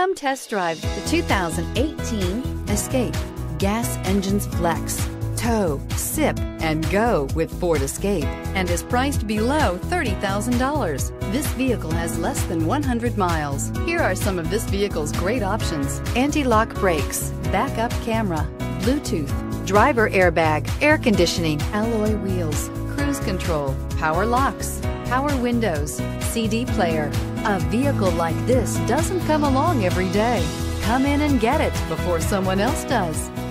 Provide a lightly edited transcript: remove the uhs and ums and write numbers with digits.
Come test drive the 2018 Escape. Gas engines flex, tow, sip, and go with Ford Escape, and is priced below $30,000. This vehicle has less than 100 miles. Here are some of this vehicle's great options: anti-lock brakes, backup camera, Bluetooth, driver airbag, air conditioning, alloy wheels, cruise control, power locks, power windows, CD player. A vehicle like this doesn't come along every day. Come in and get it before someone else does.